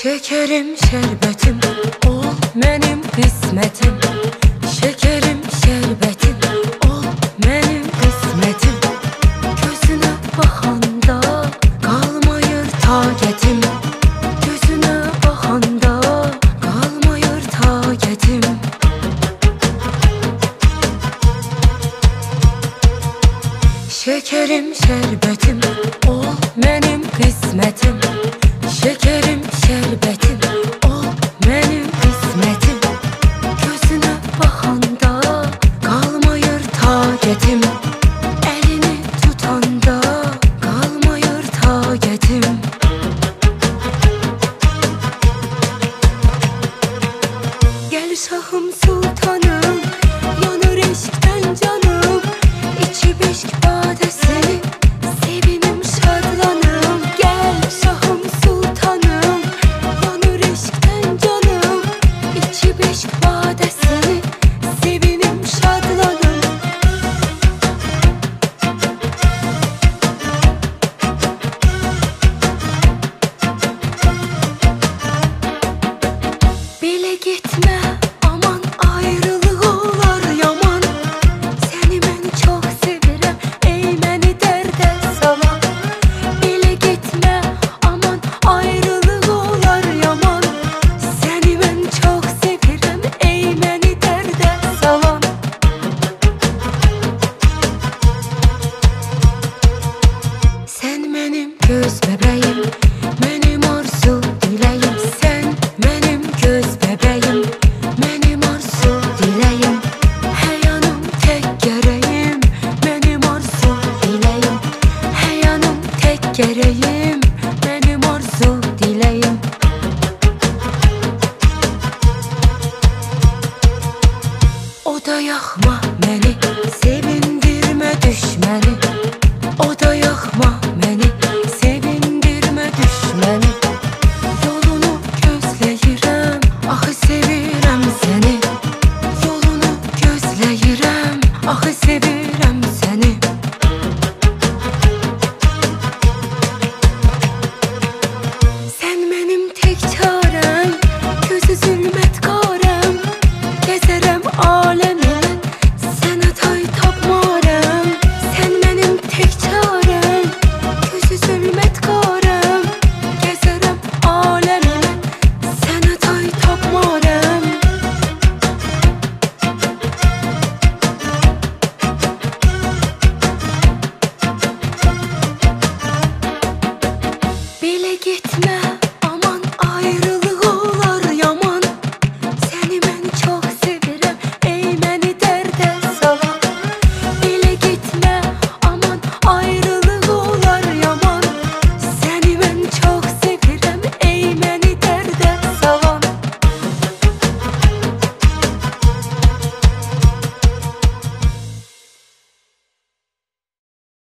Şekerim şerbetim ol benim kısmetim. Şekerim şerbetim ol benim kısmetim. Gözüne bakanda kalmayır taketim. Gözüne bakanda kalmayır taketim. Şekerim şerbetim ol benim kısmetim. Şekerim şerbetim ol benim kısmetim. Gözüne bakanda kalmayır taketim. Elini tutanda kalmayır taketim. Gel şahım sultanım, yanır eşkten canım. İçi beşik badesi, sevinim şadlanım. Gel şahım sultanım, yanır eşkten canım. İçi beşik badesi, sevinim şadlanım. Bile gitme aman, ayrılık olar yaman. Seni ben çok sevirem, ey beni derde salan. Bile gitme aman, ayrılık olar yaman. Seni ben çok sevirem, ey beni derde salan. Sen benim göz bebeğim, benim arzu dileğim. Sen benim göz bebeğim, benim arzu dileğim. Hey yanım tek gereğim, benim arzu dileğim. Hey yanım tek gereğim, benim arzu dileğim. O da yakma beni, sevindirme düşmeni. O da yakma beni, sevindirme düşmeni. Yolunu gözleyirem, ahı sevirem seni. Yolunu gözleyirem, ahı sevirem seni. Sen benim tek çarem, gözü zulmet karem. Gezerem alemin, sana tay tapmarem. Sen benim tek çarem, gözü zulmet karem. Gezerem alemin, sana tay tapmarem. Bile gitme